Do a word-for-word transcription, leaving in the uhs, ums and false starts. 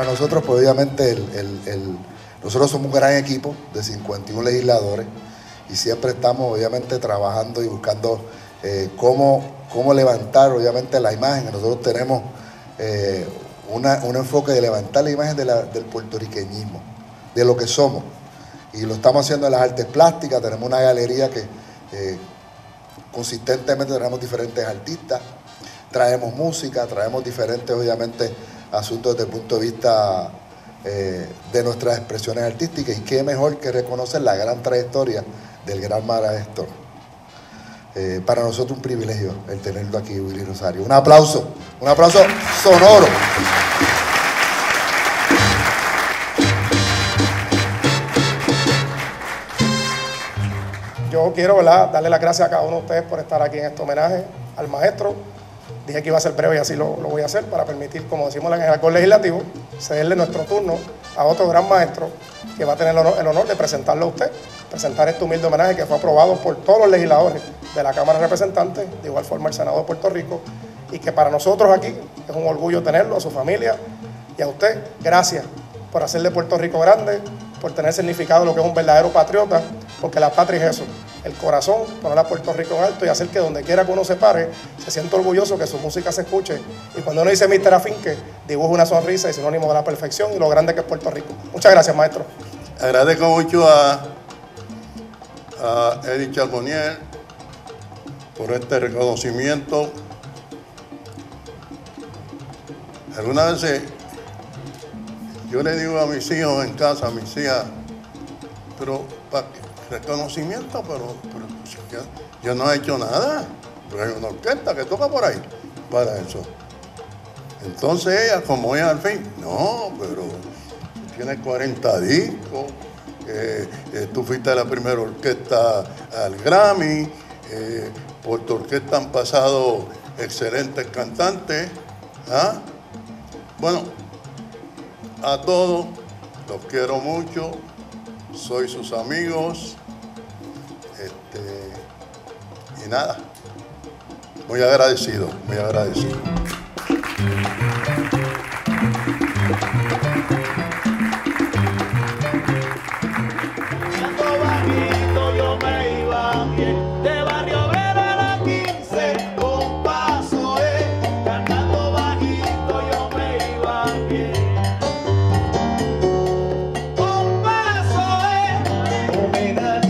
para nosotros, pues obviamente, el, el, el, nosotros somos un gran equipo de cincuenta y uno legisladores y siempre estamos obviamente trabajando y buscando eh, cómo, cómo levantar obviamente la imagen. Nosotros tenemos eh, una, un enfoque de levantar la imagen de la, del puertorriqueñismo, de lo que somos. Y lo estamos haciendo en las artes plásticas. Tenemos una galería que eh, consistentemente tenemos diferentes artistas, traemos música, traemos diferentes obviamente asuntos desde el punto de vista eh, de nuestras expresiones artísticas, y qué mejor que reconocer la gran trayectoria del gran maestro. Eh, para nosotros un privilegio el tenerlo aquí, Willy Rosario. Un aplauso, un aplauso sonoro. Yo quiero, ¿verdad?, darle las gracias a cada uno de ustedes por estar aquí en este homenaje al maestro. Dije que iba a ser breve y así lo, lo voy a hacer para permitir, como decimos en el alcohol legislativo, cederle nuestro turno a otro gran maestro que va a tener el honor, el honor de presentarlo a usted, presentar este humilde homenaje que fue aprobado por todos los legisladores de la Cámara de Representantes, de igual forma el Senado de Puerto Rico, y que para nosotros aquí es un orgullo tenerlo, a su familia y a usted. Gracias por hacer de Puerto Rico grande, por tener significado lo que es un verdadero patriota, porque la patria es eso, el corazón, poner a Puerto Rico en alto y hacer que donde quiera que uno se pare, se sienta orgulloso, que su música se escuche. Y cuando uno dice míster Afinque, dibuja una sonrisa y sinónimo de la perfección y lo grande que es Puerto Rico. Muchas gracias, maestro. Agradezco mucho a, a Eddie Charbonnier por este reconocimiento. Algunas veces yo le digo a mis hijos en casa, a mis hijas, pero ¿para qué? Reconocimiento, pero, pero yo, yo no he hecho nada. Pero hay una orquesta que toca por ahí para eso. Entonces ella, como ella al fin, no, pero tienes cuarenta discos, eh, eh, tú fuiste la primera orquesta al Grammy, eh, por tu orquesta han pasado excelentes cantantes. ¿Ah? Bueno, a todos los quiero mucho, soy sus amigos, este, y nada, muy agradecido, muy agradecido. Homenaje